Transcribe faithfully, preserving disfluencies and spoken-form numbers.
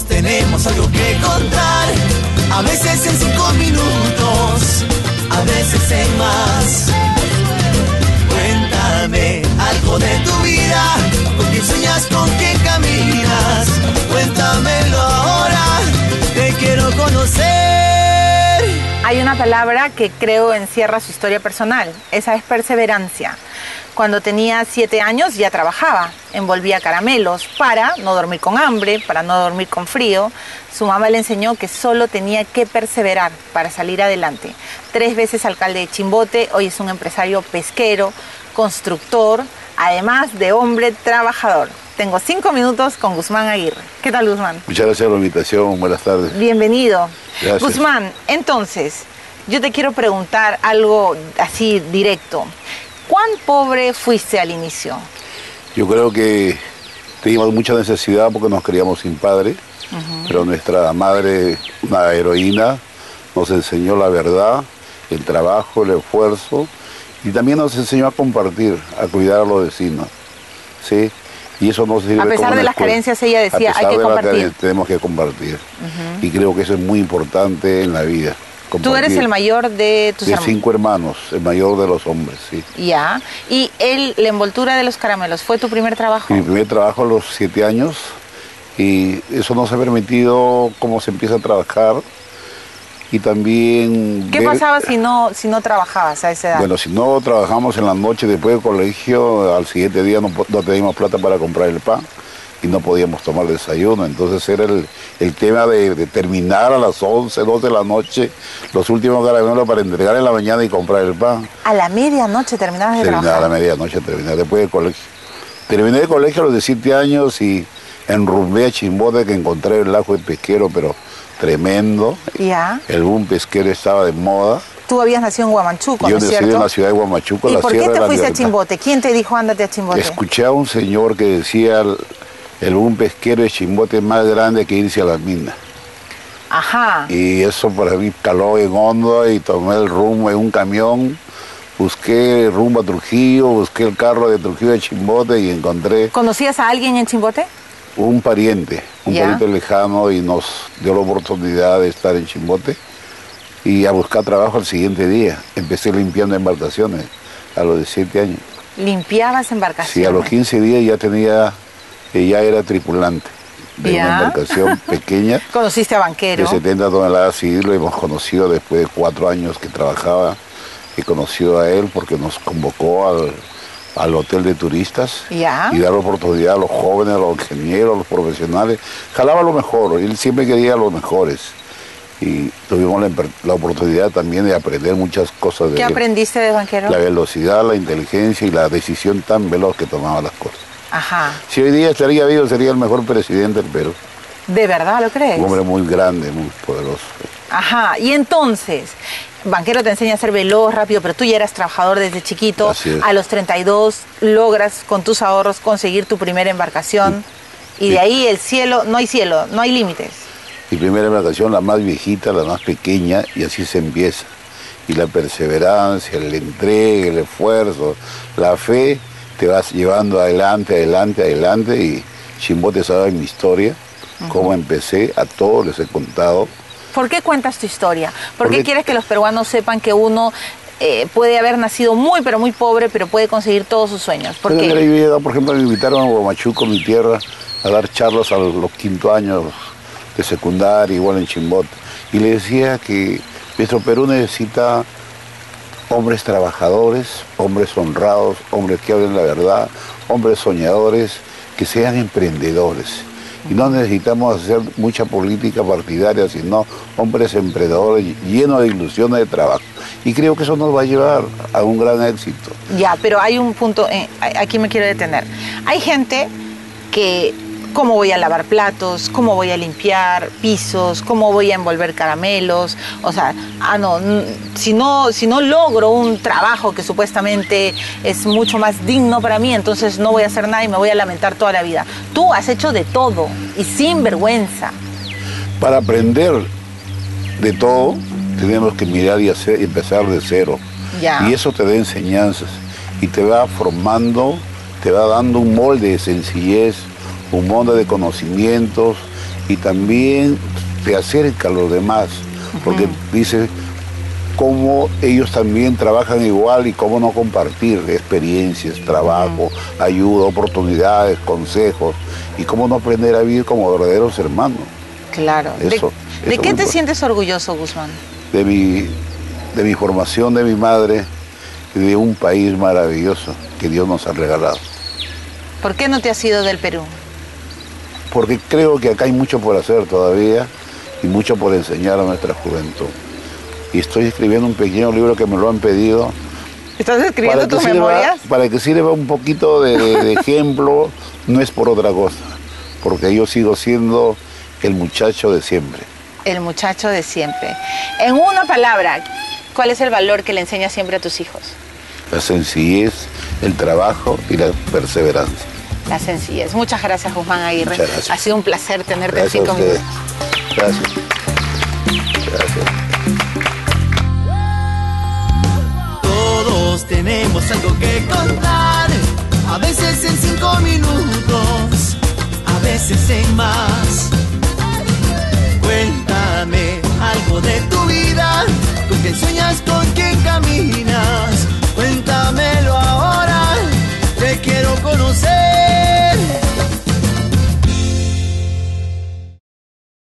tenemos algo que contar. A veces en cinco minutos, a veces en más. Cuéntame algo de tu vida, con quién sueñas, con quién caminas. Cuéntamelo ahora, te quiero conocer. Hay una palabra que creo encierra su historia personal. Esa es perseverancia. Cuando tenía siete años ya trabajaba, envolvía caramelos para no dormir con hambre, para no dormir con frío. Su mamá le enseñó que solo tenía que perseverar para salir adelante. Tres veces alcalde de Chimbote, hoy es un empresario pesquero, constructor, además de hombre trabajador. Tengo cinco minutos con Guzmán Aguirre. ¿Qué tal, Guzmán? Muchas gracias por la invitación, buenas tardes. Bienvenido. Gracias. Guzmán, entonces, yo te quiero preguntar algo así directo. ¿Cuán pobre fuiste al inicio? Yo creo que teníamos mucha necesidad porque nos criamos sin padre, uh-huh. pero nuestra madre, una heroína, nos enseñó la verdad, el trabajo, el esfuerzo, y también nos enseñó a compartir, a cuidar a los vecinos, ¿sí? Y eso nos sirve. A pesar como de las escuela. carencias, ella decía, hay que compartir. Carencia, tenemos que compartir. Uh-huh. Y creo que eso es muy importante en la vida. Compartir. Tú eres el mayor de tus de hermanos. De cinco hermanos, el mayor de los hombres, sí. Ya. ¿Y él, la envoltura de los caramelos, fue tu primer trabajo? Mi primer trabajo a los siete años. Y eso nos ha permitido cómo se empieza a trabajar. Y también... ¿Qué ver, pasaba si no, si no trabajabas a esa edad? Bueno, si no trabajamos en la noche después del colegio, al siguiente día no, no teníamos plata para comprar el pan y no podíamos tomar desayuno. Entonces era el, el tema de, de terminar a las once, doce de la noche los últimos caramelos para entregar en la mañana y comprar el pan. ¿A la medianoche terminabas de Terminar trabajar? a la medianoche, terminar después del colegio. Terminé de colegio a los diecisiete años y enrumbé a Chimbote, que encontré el lago de pesquero, pero tremendo. Ya. El boom pesquero estaba de moda. Tú habías nacido en Huamachuco, Yo ¿no es nací cierto? en la ciudad de Huamachuco, ¿Y la por Sierra qué de te la fuiste a Libertad. Chimbote? ¿Quién te dijo ándate a Chimbote? Escuché a un señor que decía el, el boom pesquero de Chimbote es más grande que irse a las minas. Ajá. Y eso para mí caló en hondo y tomé el rumbo en un camión. Busqué rumbo a Trujillo, busqué el carro de Trujillo de Chimbote y encontré... ¿Conocías a alguien en Chimbote? Un pariente, un ¿Ya? pariente lejano, y nos dio la oportunidad de estar en Chimbote y a buscar trabajo al siguiente día. Empecé limpiando embarcaciones a los diecisiete años. ¿Limpiabas embarcaciones? Sí, a los quince días ya tenía, eh, ya era tripulante de ¿Ya? una embarcación pequeña. ¿Conociste a Banquero? De setenta toneladas, y lo hemos conocido después de cuatro años que trabajaba. He conocido a él porque nos convocó al... al hotel de turistas, ¿Ya? y dar la oportunidad a los jóvenes, a los ingenieros, a los profesionales. Jalaba lo mejor, él siempre quería a los mejores. Y tuvimos la, la oportunidad también de aprender muchas cosas de ¿Qué él. aprendiste de Banquero? La velocidad, la inteligencia y la decisión tan veloz que tomaba las cosas. Ajá. Si hoy día estaría vivo, sería el mejor presidente del Perú. ¿De verdad lo crees? Un hombre muy grande, muy poderoso. Ajá. Y entonces, Banquero te enseña a ser veloz, rápido, pero tú ya eras trabajador desde chiquito. Así es. A los treinta y dos logras con tus ahorros conseguir tu primera embarcación. Sí. Y de ahí el cielo, no hay cielo, no hay límites. Mi primera embarcación, la más viejita, la más pequeña, y así se empieza. Y la perseverancia, el entrega, el esfuerzo, la fe, te vas llevando adelante, adelante, adelante. Y Chimbote sabe mi historia, uh-huh. cómo empecé, a todos les he contado. ¿Por qué cuentas tu historia? ¿Por Porque... qué quieres que los peruanos sepan que uno eh, puede haber nacido muy, pero muy pobre, pero puede conseguir todos sus sueños? ¿Por qué? Yo, por ejemplo, me invitaron a Huamachuco, mi tierra, a dar charlas a los quinto años de secundaria, igual en Chimbote. Y le decía que nuestro Perú necesita hombres trabajadores, hombres honrados, hombres que hablen la verdad, hombres soñadores, que sean emprendedores. Y no necesitamos hacer mucha política partidaria, sino hombres emprendedores llenos de ilusiones de trabajo. Y creo que eso nos va a llevar a un gran éxito. Ya, pero hay un punto, eh, aquí me quiero detener. Hay gente que, ¿cómo voy a lavar platos? ¿Cómo voy a limpiar pisos? ¿Cómo voy a envolver caramelos? O sea, ah, no, si no, si no logro un trabajo que supuestamente es mucho más digno para mí, entonces no voy a hacer nada y me voy a lamentar toda la vida. Tú has hecho de todo y sin vergüenza. Para aprender de todo, tenemos que mirar y hacer, empezar de cero. Ya. Y eso te da enseñanzas y te va formando, te va dando un molde de sencillez, un molde de conocimientos y también te acerca a los demás, porque uh-huh. dice cómo ellos también trabajan igual y cómo no compartir experiencias, trabajo, uh-huh. ayuda, oportunidades, consejos, y cómo no aprender a vivir como verdaderos hermanos. Claro. Eso, ¿De, ¿de qué te sientes orgulloso, Guzmán? De mi, de mi formación, de mi madre, y de un país maravilloso que Dios nos ha regalado. ¿Por qué no te has ido del Perú? Porque creo que acá hay mucho por hacer todavía y mucho por enseñar a nuestra juventud. Y estoy escribiendo un pequeño libro que me lo han pedido. ¿Estás escribiendo tus sirva, memorias? Para que sirva un poquito de, de, de ejemplo, no es por otra cosa, porque yo sigo siendo el muchacho de siempre. El muchacho de siempre. En una palabra, ¿cuál es el valor que le enseñas siempre a tus hijos? La sencillez, el trabajo y la perseverancia. La sencillez. Muchas gracias, Guzmán Aguirre. Muchas gracias. Ha sido un placer tenerte gracias en cinco minutos. Gracias. Gracias. Todos tenemos algo que contar, a veces en cinco minutos, a veces en más. Cuéntame algo de tu vida, con quién sueñas, con quién caminas.